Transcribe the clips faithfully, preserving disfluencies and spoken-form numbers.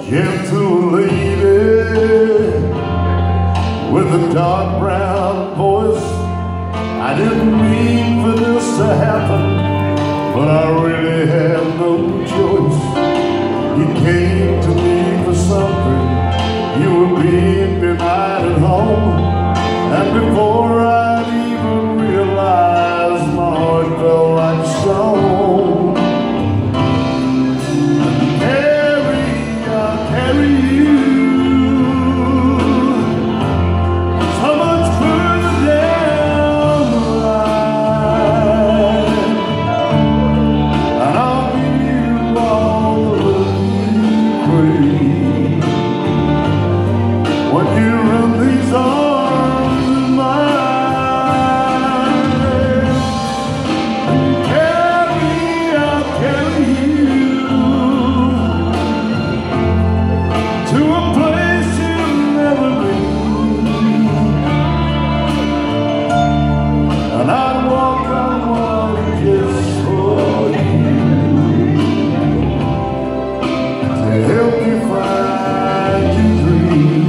Gentle lady with a dark brown voice. I didn't mean for this to happen, but I really had no choice. You came to me for something, you were being denied at home, and before I'd even realized, my heart felt like stone. Carrie, I'll carry you so much further down the line, and I'll give you all the love you crave when you run these arms of mine. And Carrie, I'll carry you to a place you've never been, and I'd walk on water just for you to help you find your dream.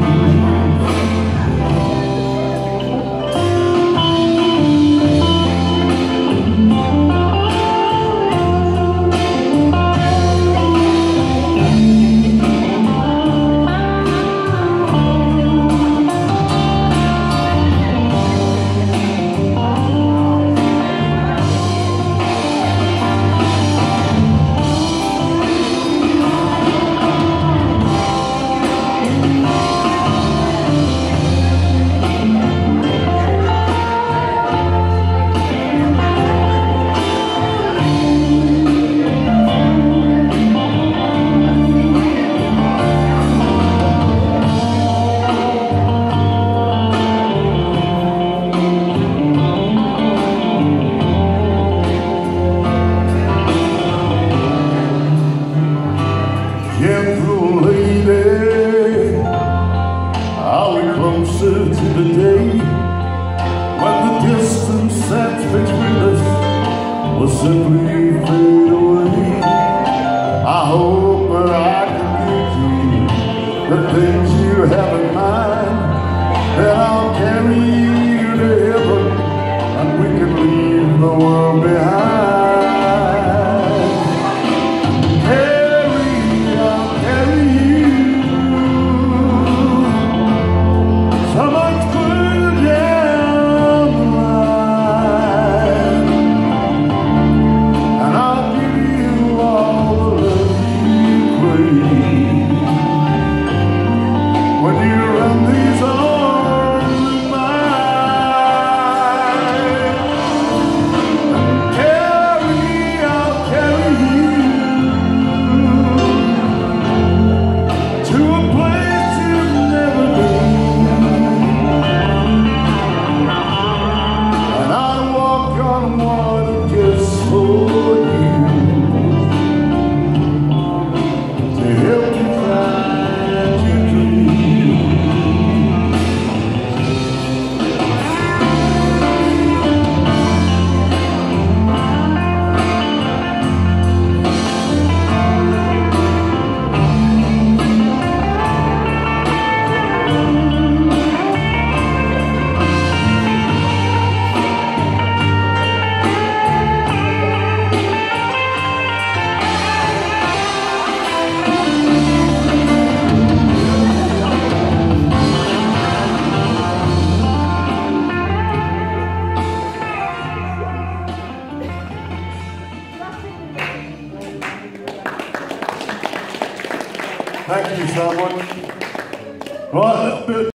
Gentle lady, are we closer to the day when the distance that's between us will simply fade away? I hope that I can give you the things you have in mind, then I'll carry you to heaven and we can leave the world behind. When you run these arms of mine, and Carrie, I'll carry you to a place you've never been, and I'll walk on water just for you to help you find your dream. Thank you so much. Right,